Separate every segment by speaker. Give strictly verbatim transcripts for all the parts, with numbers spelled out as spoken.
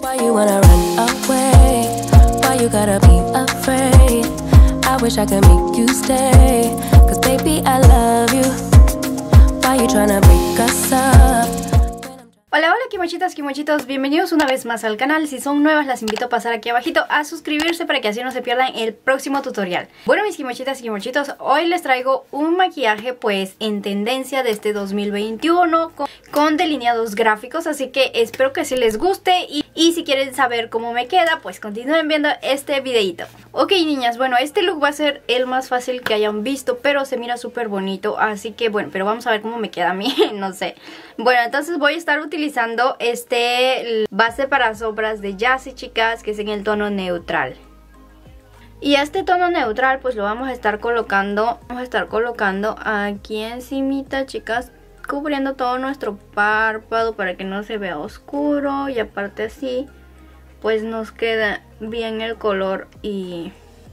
Speaker 1: Why you wanna run away? Why you gotta be afraid? I wish I could make you stay, cause baby I love you. Why you tryna break us up?
Speaker 2: Hola, hola kimochitas, kimochitos, bienvenidos una vez más al canal. Si son nuevas las invito a pasar aquí abajito a suscribirse para que así no se pierdan el próximo tutorial. Bueno mis kimochitas y kimochitos, hoy les traigo un maquillaje pues en tendencia de este dos mil veintiuno con, con delineados gráficos, así que espero que sí les guste y, y si quieren saber cómo me queda pues continúen viendo este videito. Ok niñas, bueno este look va a ser el más fácil que hayan visto, pero se mira súper bonito, así que bueno, pero vamos a ver cómo me queda a mí, no sé. Bueno, entonces voy a estar utilizando este base para sombras de Jassi, chicas, que es en el tono neutral. Y este tono neutral pues lo vamos a estar colocando, vamos a estar colocando aquí encimita, chicas, cubriendo todo nuestro párpado para que no se vea oscuro y aparte así pues nos queda bien el color y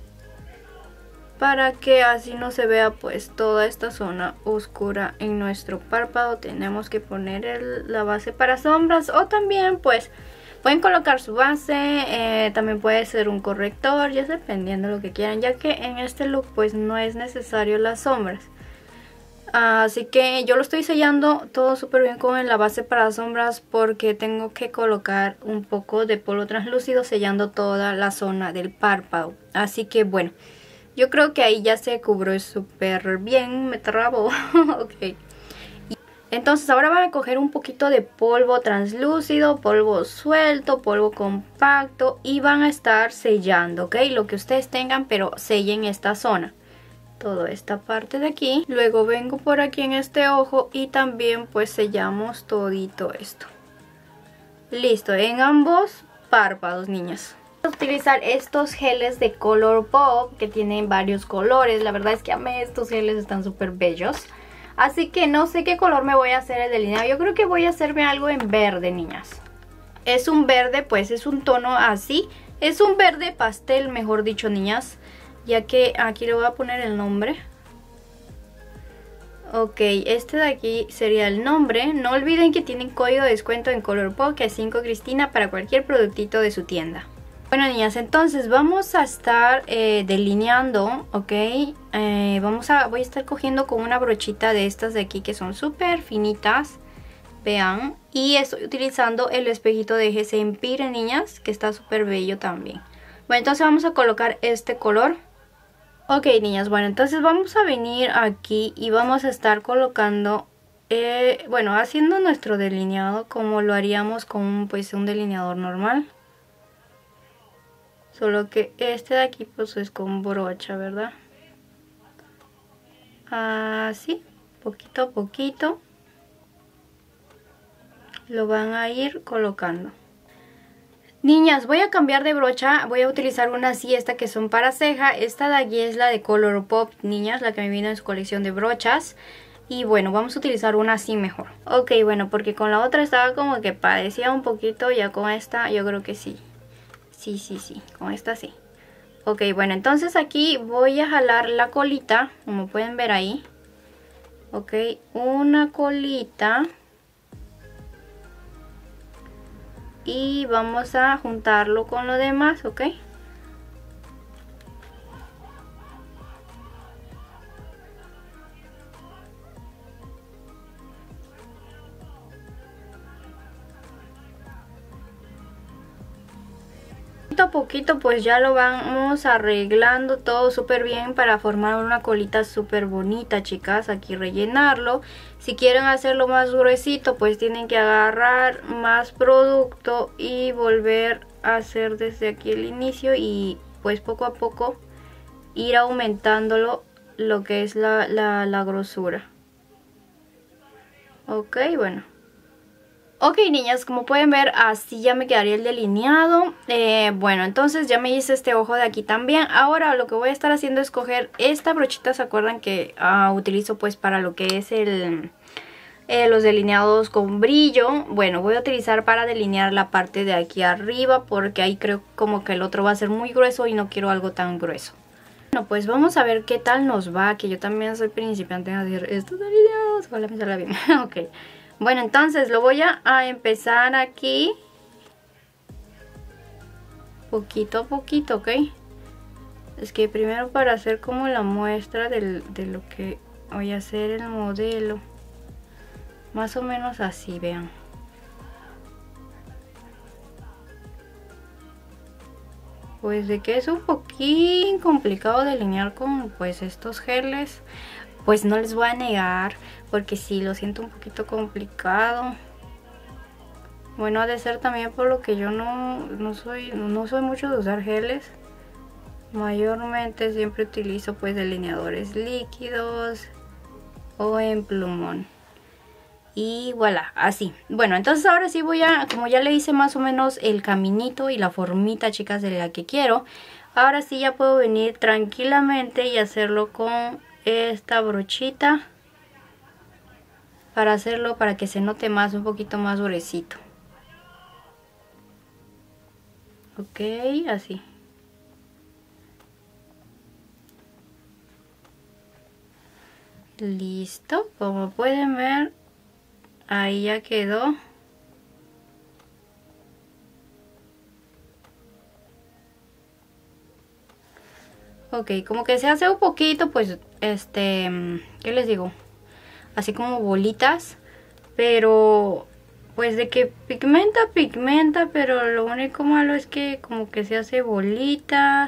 Speaker 2: para que así no se vea pues toda esta zona oscura en nuestro párpado tenemos que poner el, la base para sombras, o también pues pueden colocar su base, eh, también puede ser un corrector, ya dependiendo de lo que quieran, ya que en este look pues no es necesario las sombras. Así que yo lo estoy sellando todo súper bien con la base para sombras porque tengo que colocar un poco de polvo translúcido sellando toda la zona del párpado. Así que bueno, yo creo que ahí ya se cubrió súper bien, me trabo. Ok. Entonces ahora van a coger un poquito de polvo translúcido, polvo suelto, polvo compacto y van a estar sellando, ¿ok? Lo que ustedes tengan, pero sellen esta zona. Toda esta parte de aquí. Luego vengo por aquí en este ojo y también pues sellamos todito esto. Listo, en ambos párpados, niñas. Voy a utilizar estos geles de Colourpop que tienen varios colores. La verdad es que amé estos geles, están súper bellos. Así que no sé qué color me voy a hacer el delineado. Yo creo que voy a hacerme algo en verde, niñas. Es un verde, pues es un tono así. Es un verde pastel, mejor dicho, niñas. Ya que aquí le voy a poner el nombre. Ok, este de aquí sería el nombre. No olviden que tienen código de descuento en Colourpop, que es cinco Cristina para cualquier productito de su tienda. Bueno niñas, entonces vamos a estar eh, delineando, ok. Eh, vamos a, voy a estar cogiendo con una brochita de estas de aquí que son súper finitas. Vean. Y estoy utilizando el espejito de G C Empire, niñas, que está súper bello también. Bueno, entonces vamos a colocar este color. Ok niñas, bueno, entonces vamos a venir aquí y vamos a estar colocando, eh, bueno, haciendo nuestro delineado como lo haríamos con un, pues, un delineador normal. Solo que este de aquí pues es con brocha, ¿verdad? Así, poquito a poquito lo van a ir colocando. Niñas, voy a cambiar de brocha, voy a utilizar una así, esta que son para ceja. Esta de aquí es la de Colourpop, niñas, la que me vino en su colección de brochas. Y bueno, vamos a utilizar una así mejor. Ok, bueno, porque con la otra estaba como que padecía un poquito, ya con esta yo creo que sí. Sí, sí, sí, con esta sí. Ok, bueno, entonces aquí voy a jalar la colita, como pueden ver ahí. Ok, una colita. Y vamos a juntarlo con lo demás, ¿ok? Poquito a poquito pues ya lo vamos arreglando todo súper bien para formar una colita súper bonita, chicas. Aquí rellenarlo. Si quieren hacerlo más gruesito pues tienen que agarrar más producto y volver a hacer desde aquí el inicio y pues poco a poco ir aumentándolo lo que es la, la, la grosura. Ok, bueno. Ok niñas, como pueden ver así ya me quedaría el delineado. eh, Bueno, entonces ya me hice este ojo de aquí también. Ahora lo que voy a estar haciendo es coger esta brochita, ¿se acuerdan que uh, utilizo pues para lo que es el eh, los delineados con brillo? Bueno, voy a utilizar para delinear la parte de aquí arriba porque ahí creo como que el otro va a ser muy grueso y no quiero algo tan grueso. Bueno, pues vamos a ver qué tal nos va, que yo también soy principiante en hacer estos delineados. Ojalá me salga bien. Ok. Bueno, entonces lo voy a, a empezar aquí poquito a poquito, ¿ok? Es que primero para hacer como la muestra del, de lo que voy a hacer el modelo. Más o menos así, vean. Pues de que es un poquín complicado delinear con pues estos geles, pues no les voy a negar, porque sí lo siento un poquito complicado. Bueno, ha de ser también por lo que yo no, no soy no soy mucho de usar geles. Mayormente siempre utilizo pues delineadores líquidos o en plumón. Y voilà, así. Bueno, entonces ahora sí voy a, como ya le hice más o menos el caminito y la formita, chicas, de la que quiero, ahora sí ya puedo venir tranquilamente y hacerlo con esta brochita para hacerlo, para que se note más, un poquito más gruesito. Ok, así. Listo, como pueden ver, ahí ya quedó. Ok, como que se hace un poquito, pues, este, ¿qué les digo? Así como bolitas, pero pues de que pigmenta, pigmenta, pero lo único malo es que como que se hace bolitas.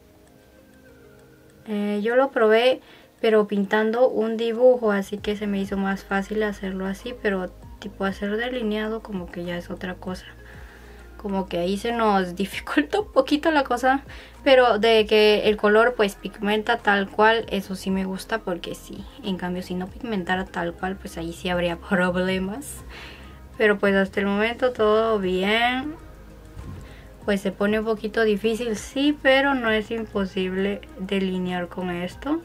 Speaker 2: Eh, yo lo probé, pero pintando un dibujo, así que se me hizo más fácil hacerlo así, pero tipo hacer delineado como que ya es otra cosa. Como que ahí se nos dificulta un poquito la cosa, pero de que el color pues pigmenta tal cual, eso sí me gusta, porque sí, en cambio si no pigmentara tal cual, pues ahí sí habría problemas. Pero pues hasta el momento todo bien. Pues se pone un poquito difícil, sí, pero no es imposible delinear con esto.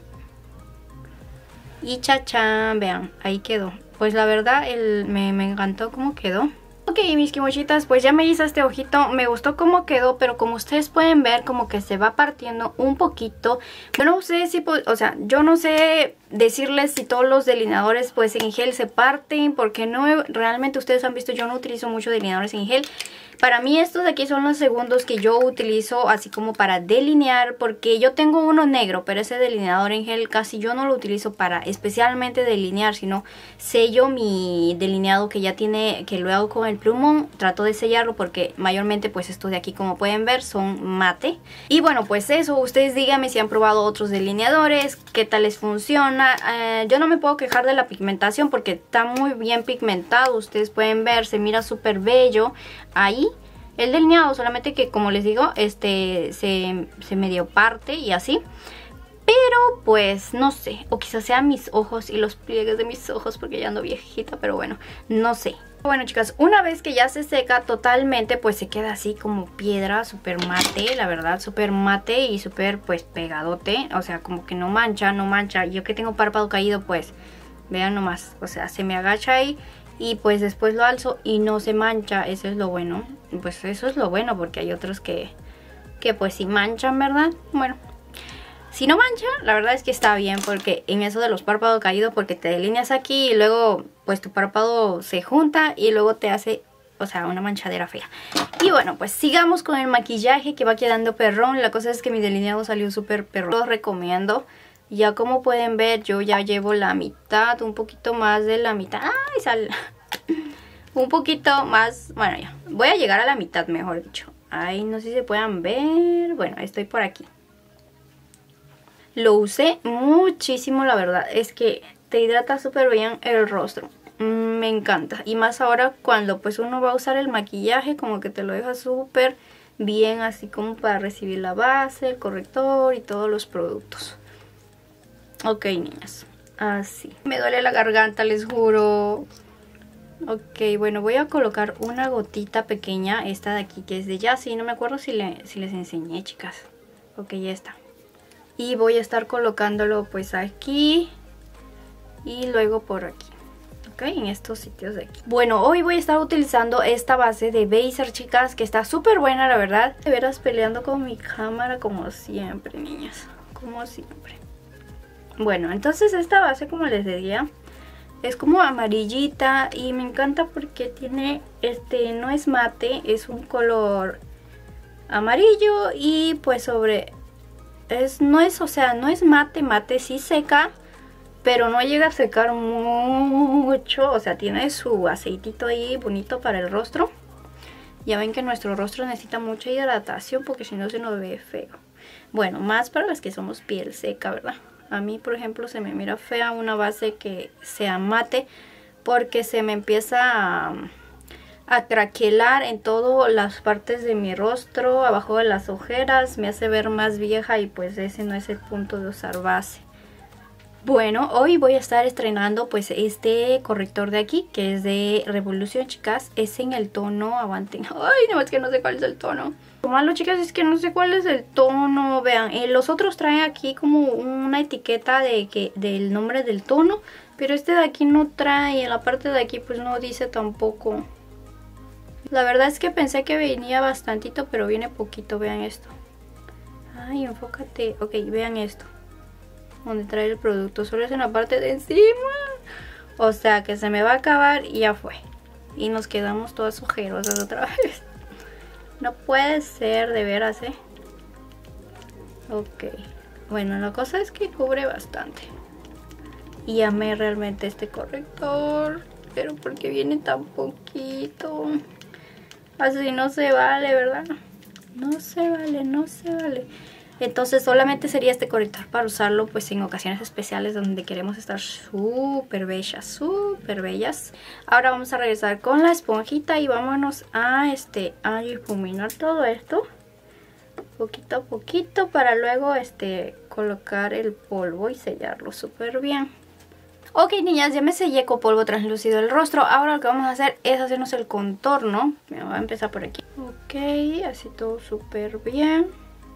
Speaker 2: Y chachán, vean, ahí quedó. Pues la verdad el, me, me encantó cómo quedó. Ok, mis kimochitas, pues ya me hice este ojito, me gustó cómo quedó, pero como ustedes pueden ver, como que se va partiendo un poquito. Yo no sé si, o sea, yo no sé decirles si todos los delineadores pues en gel se parten, porque no, realmente ustedes han visto, yo no utilizo mucho delineadores en gel. Para mí estos de aquí son los segundos que yo utilizo así como para delinear, porque yo tengo uno negro, pero ese delineador en gel casi yo no lo utilizo para especialmente delinear, sino sello mi delineado que ya tiene, que lo hago con el plumón, trato de sellarlo porque mayormente pues estos de aquí, como pueden ver, son mate. Y bueno, pues eso, ustedes díganme si han probado otros delineadores, qué tal les funciona. Eh, yo no me puedo quejar de la pigmentación porque está muy bien pigmentado, ustedes pueden ver, se mira súper bello ahí. El delineado, solamente que como les digo, este se, se medio parte y así. Pero pues no sé, o quizás sean mis ojos y los pliegues de mis ojos porque ya ando viejita, pero bueno, no sé. Bueno, chicas, una vez que ya se seca totalmente, pues se queda así como piedra, súper mate, la verdad, súper mate y súper pues pegadote. O sea, como que no mancha, no mancha. Yo que tengo párpado caído, pues vean nomás, o sea, se me agacha ahí. Y pues después lo alzo y no se mancha, eso es lo bueno. Pues eso es lo bueno, porque hay otros que, que pues sí manchan, ¿verdad? Bueno, si no mancha, la verdad es que está bien, porque en eso de los párpados caídos, porque te delineas aquí y luego pues tu párpado se junta y luego te hace, o sea, una manchadera fea. Y bueno, pues sigamos con el maquillaje que va quedando perrón. La cosa es que mi delineado salió súper perrón. Los recomiendo. Ya como pueden ver, yo ya llevo la mitad, un poquito más de la mitad. ¡Ay, sal! Un poquito más, bueno ya, voy a llegar a la mitad, mejor dicho. Ay, no sé si se puedan ver. Bueno, estoy por aquí. Lo usé muchísimo, la verdad. Es que te hidrata súper bien el rostro. Me encanta. Y más ahora cuando pues uno va a usar el maquillaje, como que te lo deja súper bien, así como para recibir la base, el corrector y todos los productos. Ok, niñas, así. Me duele la garganta, les juro. Ok, bueno, voy a colocar una gotita pequeña, esta de aquí que es de Yassi. No me acuerdo si, le, si les enseñé, chicas. Ok, ya está. Y voy a estar colocándolo pues aquí y luego por aquí. Ok, en estos sitios de aquí. Bueno, hoy voy a estar utilizando esta base de Beiser, chicas, que está súper buena, la verdad. De veras peleando con mi cámara como siempre, niñas. Como siempre. Bueno, entonces esta base, como les decía, es como amarillita y me encanta porque tiene, este, no es mate, es un color amarillo. Y pues sobre... Es, no es, o sea, no es mate, mate sí seca, pero no llega a secar mucho. O sea, tiene su aceitito ahí bonito para el rostro. Ya ven que nuestro rostro necesita mucha hidratación porque si no se nos ve feo. Bueno, más para las que somos piel seca, ¿verdad? A mí, por ejemplo, se me mira fea una base que sea mate porque se me empieza a, a craquelar en todas las partes de mi rostro, abajo de las ojeras. Me hace ver más vieja y pues ese no es el punto de usar base. Bueno, hoy voy a estar estrenando pues este corrector de aquí, que es de Revolution, chicas. Es en el tono, aguanten. Ay, no, es que no sé cuál es el tono. Lo malo, chicas, es que no sé cuál es el tono. Vean, eh, los otros traen aquí como una etiqueta de que del nombre del tono, pero este de aquí no trae. En la parte de aquí pues no dice tampoco. La verdad es que pensé que venía bastantito, pero viene poquito. Vean esto. Ay, enfócate. Ok, vean esto. Donde trae el producto, solo es en la parte de encima. O sea que se me va a acabar y ya fue. Y nos quedamos todas ojerosas otra vez. No puede ser, de veras, ¿eh? Ok. Bueno, la cosa es que cubre bastante. Y amé realmente este corrector. Pero porque viene tan poquito. Así no se vale, ¿verdad? No se vale, no se vale. Entonces solamente sería este corrector para usarlo pues en ocasiones especiales donde queremos estar súper bellas, súper bellas. Ahora vamos a regresar con la esponjita y vámonos a, este, a difuminar todo esto poquito a poquito para luego este, colocar el polvo y sellarlo súper bien. Ok, niñas, ya me sellé con polvo translúcido el rostro. Ahora lo que vamos a hacer es hacernos el contorno. Me voy a empezar por aquí. Ok, así todo súper bien.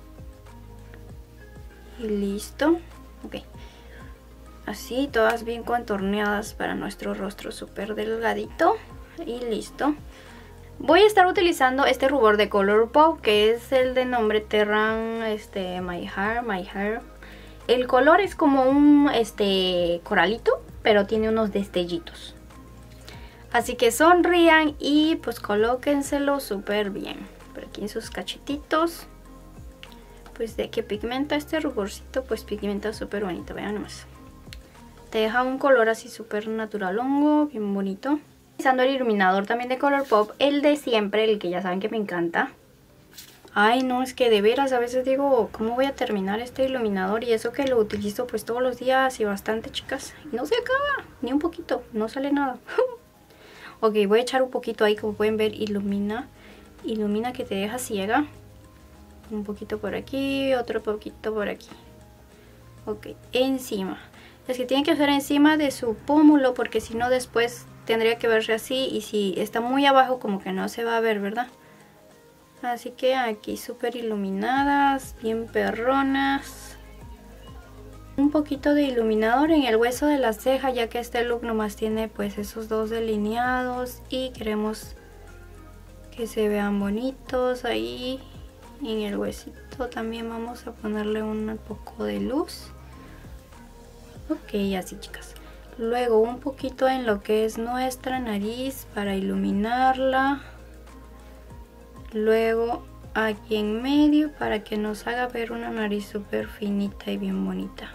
Speaker 2: Y listo. Ok. Así, todas bien contorneadas para nuestro rostro súper delgadito. Y listo. Voy a estar utilizando este rubor de Colourpop, que es el de nombre Terran este, My Hair, My Hair. El color es como un este, coralito, pero tiene unos destellitos. Así que sonrían y pues colóquenselo súper bien. Por aquí en sus cachetitos. Pues de que pigmenta este ruborcito, pues pigmenta súper bonito, vean nomás. Te deja un color así súper natural, hongo, bien bonito. Utilizando el iluminador también de Colourpop, el de siempre, el que ya saben que me encanta. Ay, no, es que de veras a veces digo, ¿cómo voy a terminar este iluminador? Y eso que lo utilizo pues todos los días y bastante, chicas. Y no se acaba, ni un poquito, no sale nada. Ok, voy a echar un poquito ahí, como pueden ver, ilumina. Ilumina que te deja ciega. Un poquito por aquí, otro poquito por aquí. Ok, encima. Es que tienen que hacer encima de su pómulo porque si no después tendría que verse así. Y si está muy abajo como que no se va a ver, ¿verdad? Así que aquí súper iluminadas, bien perronas. Un poquito de iluminador en el hueso de la ceja, ya que este look nomás tiene pues esos dos delineados. Y queremos que se vean bonitos ahí. Y en el huesito también vamos a ponerle un poco de luz. Ok, así, chicas. Luego un poquito en lo que es nuestra nariz para iluminarla. Luego aquí en medio para que nos haga ver una nariz súper finita y bien bonita.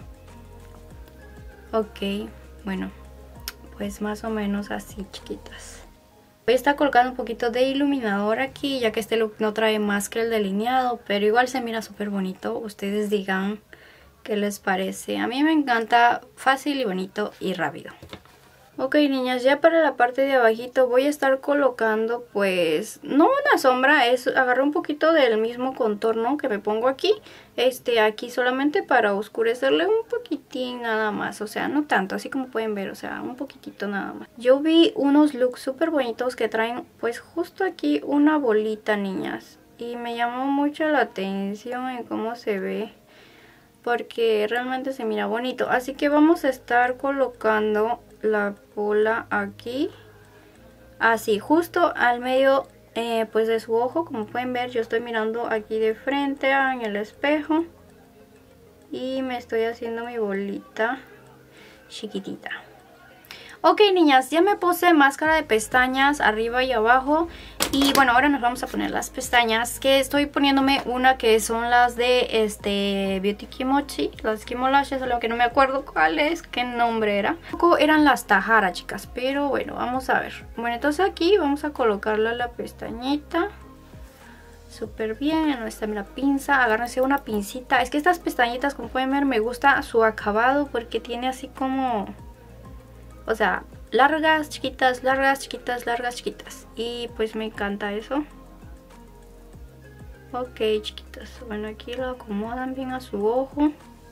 Speaker 2: Ok, bueno, pues más o menos así, chiquitas. Voy a estar colocando un poquito de iluminador aquí, ya que este look no trae más que el delineado, pero igual se mira súper bonito. Ustedes digan qué les parece. A mí me encanta, fácil y bonito y rápido. Ok, niñas, ya para la parte de abajito voy a estar colocando pues, no una sombra, es agarrar un poquito del mismo contorno que me pongo aquí. Este, aquí solamente para oscurecerle un poquitín nada más, o sea, no tanto, así como pueden ver, o sea, un poquitito nada más. Yo vi unos looks súper bonitos que traen pues justo aquí una bolita, niñas. Y me llamó mucho la atención en cómo se ve, porque realmente se mira bonito. Así que vamos a estar colocando la bola aquí, así, justo al medio eh, pues de su ojo. Como pueden ver, yo estoy mirando aquí de frente en el espejo y me estoy haciendo mi bolita chiquitita. Ok, niñas, ya me puse máscara de pestañas arriba y abajo. Y bueno, ahora nos vamos a poner las pestañas, que estoy poniéndome una que son las de este Beauty Kimochi, las Kimolashes, lo que no me acuerdo cuál es, qué nombre era. Eran las Tahara, chicas, pero bueno, vamos a ver. Bueno, entonces aquí vamos a colocarle la pestañita súper bien. No está la pinza, agárrense una pincita. Es que estas pestañitas, como pueden ver, me gusta su acabado porque tiene así como, o sea, largas, chiquitas, largas, chiquitas, largas, chiquitas. Y pues me encanta eso. Ok, chiquitas. Bueno, aquí lo acomodan bien a su ojo.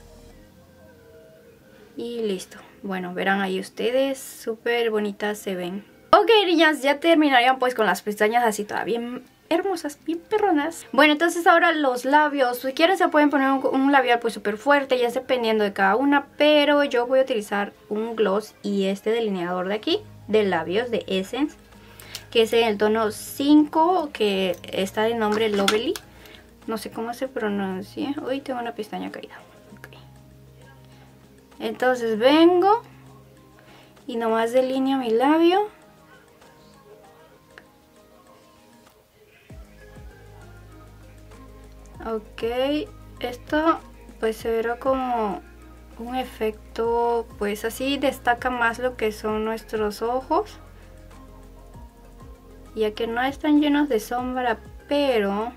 Speaker 2: Y listo. Bueno, verán ahí ustedes. Súper bonitas se ven. Ok, niñas, ya terminarían pues con las pestañas así todas bien hermosas, bien perronas. Bueno, entonces ahora los labios. Si quieren se pueden poner un, un labial pues súper fuerte, ya es dependiendo de cada una. Pero yo voy a utilizar un gloss y este delineador de aquí, de labios de Essence, que es en el tono cinco, que está de nombre Lovely. No sé cómo se pronuncia. Uy, tengo una pestaña caída. Okay. Entonces vengo y nomás delineo mi labio. Ok, esto pues se verá como un efecto, pues así destaca más lo que son nuestros ojos, ya que no están llenos de sombra, pero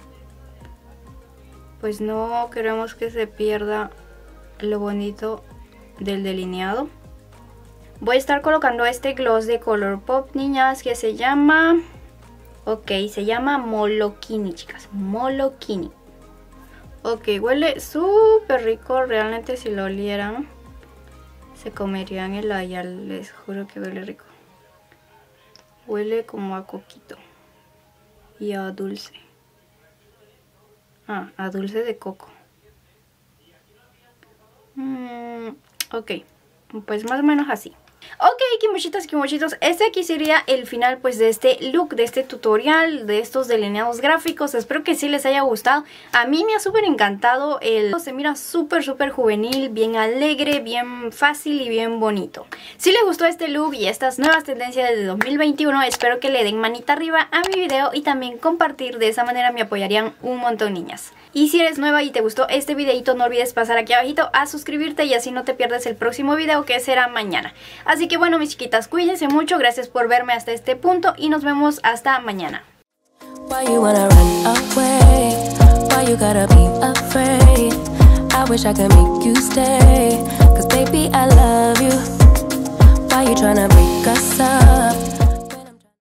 Speaker 2: pues no queremos que se pierda lo bonito del delineado. Voy a estar colocando este gloss de Colourpop, niñas, que se llama... Ok, se llama Molokini, chicas, Molokini. Ok, huele súper rico, realmente si lo olieran se comerían el labial, les juro que huele rico. Huele como a coquito y a dulce. Ah, a dulce de coco. Mm, ok, pues más o menos así. Ok, kimochitas, kimochitos, este aquí sería el final pues de este look, de este tutorial, de estos delineados gráficos. Espero que sí les haya gustado. A mí me ha súper encantado, el se mira súper súper juvenil, bien alegre, bien fácil y bien bonito. Si les gustó este look y estas nuevas tendencias de dos mil veintiuno, espero que le den manita arriba a mi video y también compartir, de esa manera me apoyarían un montón, niñas. Y si eres nueva y te gustó este videito, no olvides pasar aquí abajito a suscribirte y así no te pierdes el próximo video, que será mañana. Así que bueno, mis chiquitas, cuídense mucho, gracias por verme hasta este punto y nos vemos hasta mañana.
Speaker 1: Why you wanna run away? Why you gotta be afraid? I wish I could make you stay, 'cause baby I love you. Why you tryna break us up?